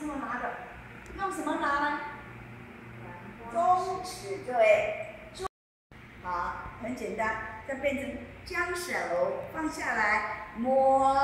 这么拿的，用什么拿呢？中指对。好，很简单，再变成将手放下来，摸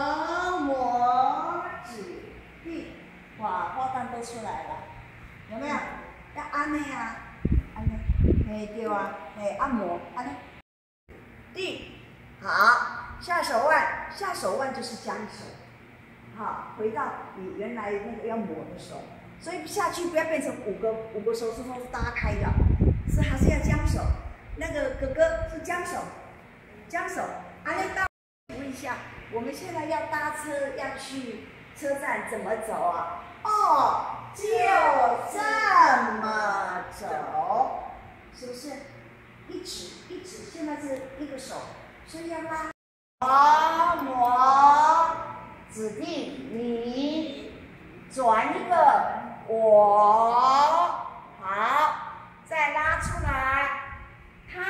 指地，哇，花瓣都出来了，有没有？要按呢呀，按呢，哎对啊，哎按摩，按呢，地，好，下手腕，下手腕就是将手，好，回到你原来那个要抹的手，所以下去不要变成五个手指头是搭开的，是还是要将手。那个哥哥是将手，阿力到，问一下，我们现在要搭车要去车站怎么走啊？哦，就这么走，是不是？一指，现在是一个手，所以要拉。我指定你转一个我，好，再拉出来。他，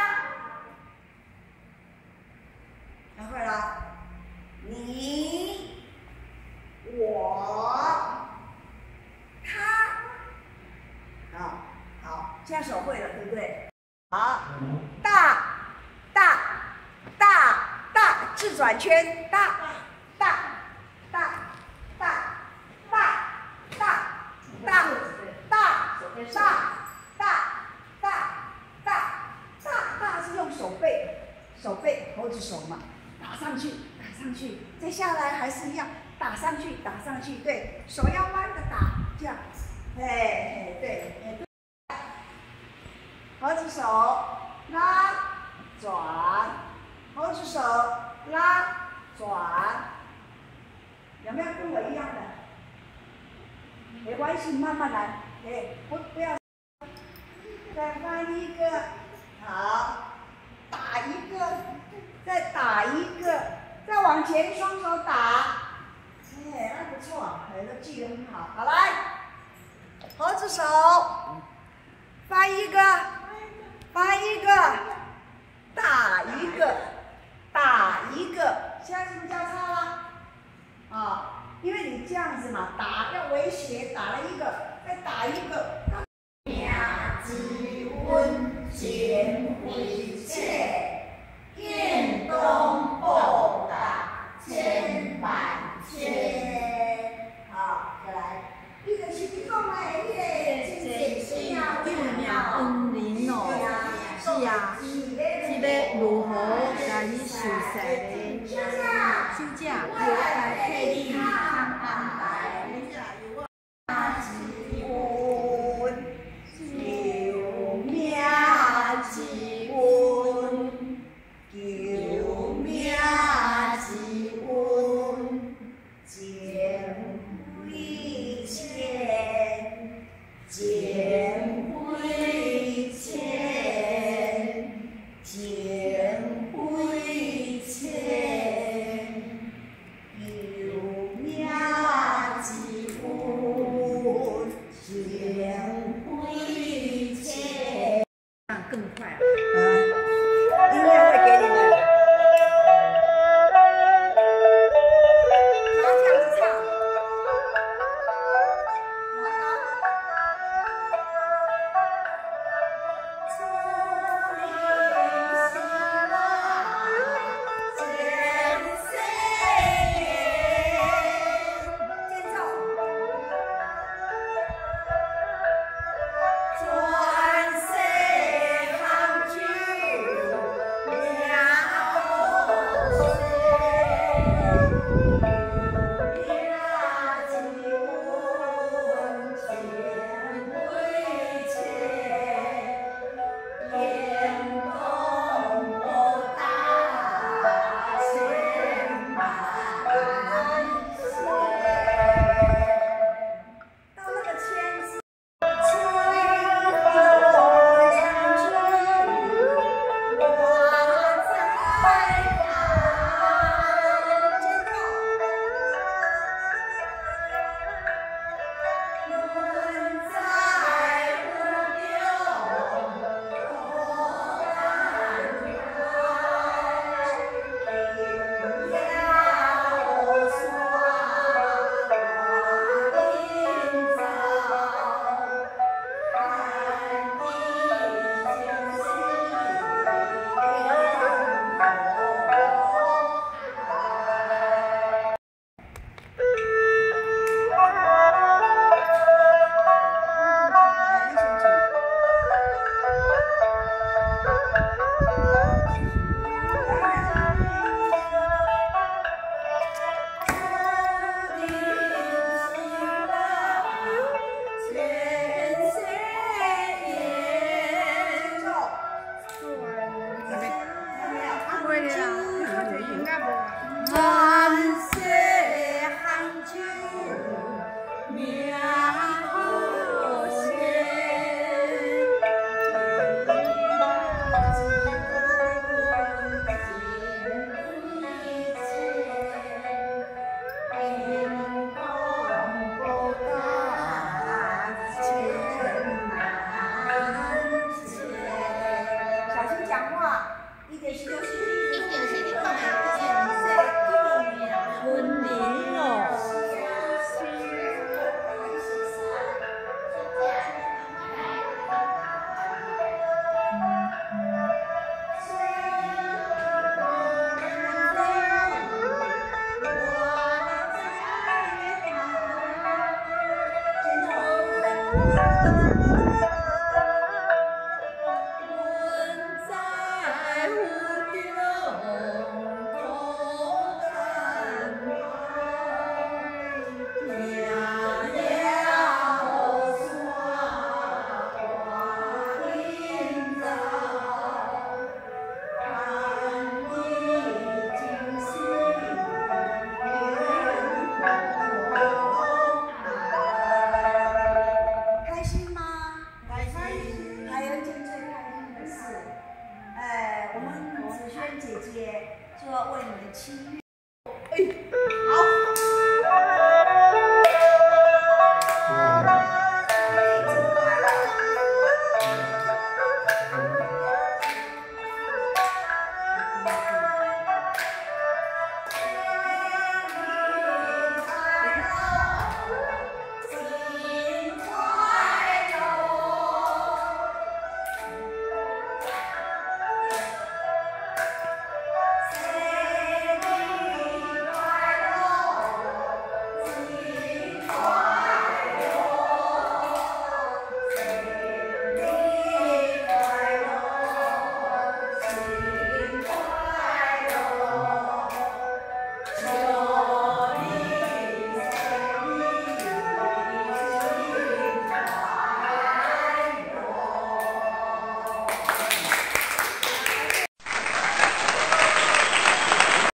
然后了，你，我，他，好，这样手会了，对不对？好，大，自转圈，大，是用手背猴子手嘛，打上去，再下来还是一样，打上去，对，手要弯的打，这样，哎，对，猴子手拉转，猴子手拉转，有没有跟我一样的？没关系，慢慢来，哎，不要，再翻一个，好，打一个，再打一个，再往前双手打，哎，那不错，都记得很好。好来，猴子手，翻一个，打一个，现在是不是交叉了？啊，因为你这样子嘛，打要威胁，打了一个，再打一个。几温前回切，燕东步打千板切。好，再来，你就是你讲的迄个真正幼苗恩人哦，是啊，是要如何甲你熟悉的休假，我来替你安排。